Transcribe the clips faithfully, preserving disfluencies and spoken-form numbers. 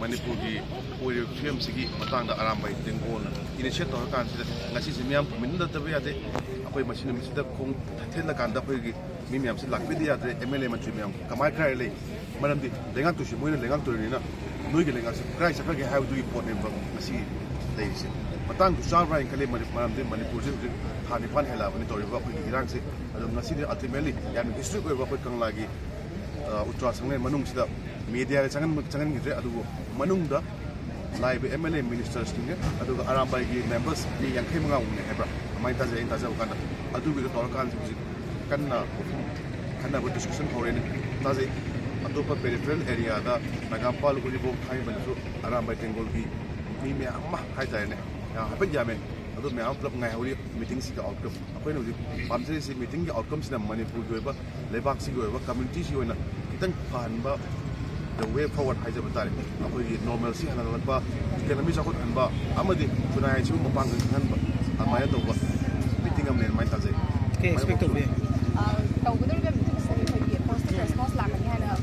Manipur की पूरे film से की मतंग दा आराम बाई तेंगोन इनिशिएट तौर कान से ngasi से मियाम मिन दा तबे यादे अकोई मशीन में सिदा खोंग थेल कान दा कोई की मी मियाम से लाख भी यादे एमएलए मंत्री मियाम कमाई कर ले मरम दी लेंगांग तुसी मोइन लेंगांग तुरी ना नोई के लेंगांग से क्राइ सफर के how do you put name ngasi दे से मतंग चार राइन कले मरम दी मणिपुर से थाने फान हेला बनि तौरी बा कोई इरांग से अदम ngasi दे अल्टीमेटली याम हिस्ट्री कोई बा कोई कंगलागी उत्तरा संगे मनुंग सिदा मीडिया चंगन चंगन गिरे अदुगो मनुंग दा लाइव एमएलए मिनिस्टर्स किंगे अदुगो आरामबाई की मेंबर्स की यांखै मंगा उने हेब्रा माइ ताजे इन ताजे कान अदुगो तौर कान से कन्ना कन्ना बो डिस्कशन होरेन ताजे अतोपा पेरिफेरल एरिया दा नागापाल गुलिबो खाइ बलसु आरामबाई तेंगोल की मी मे अम्मा हाइ जायने या हबे यामे अदु मे आउट क्लब ngai हौरी मीटिंग सी आउटकम अखोइन हुजि पामजे सी मीटिंग की आउटकम सिना मणिपुर गोयबा लेबाक सी गोयबा कम्युनिटी सी होइना कितन फानबा the way forward hai jab tare akoi normal si hana lakba economy jakot anba amadi tunai chu mapang kan ba amaya to ba meeting am nen mai ta jai okay expect to be uh to gudur be meeting se be khoi positive response la kani hana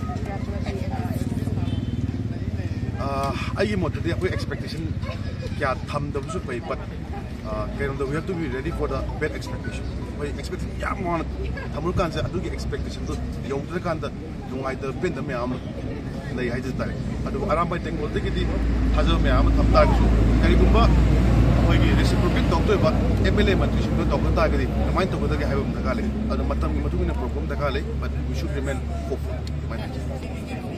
uh ai mo de akoi expectation kya tham da su pai but uh kind of we have to be ready for the bad expectation we expect ya mo thamul kan se adu ki expectation to yong tra kan da lungai da pen da me am नहीं है जितना अदु आराम by तेंगोल दे किदी हाजो में आम थम ता किसु करी गुम्बा होय की रेसिप्रोकेट तोतो बा एमएलए मंत्री सिंह तो ता कदी कमाइन तो बदगे हाइबम तकाले अदु मतम की मतुने प्रोग्राम तकाले but we should remain hopeful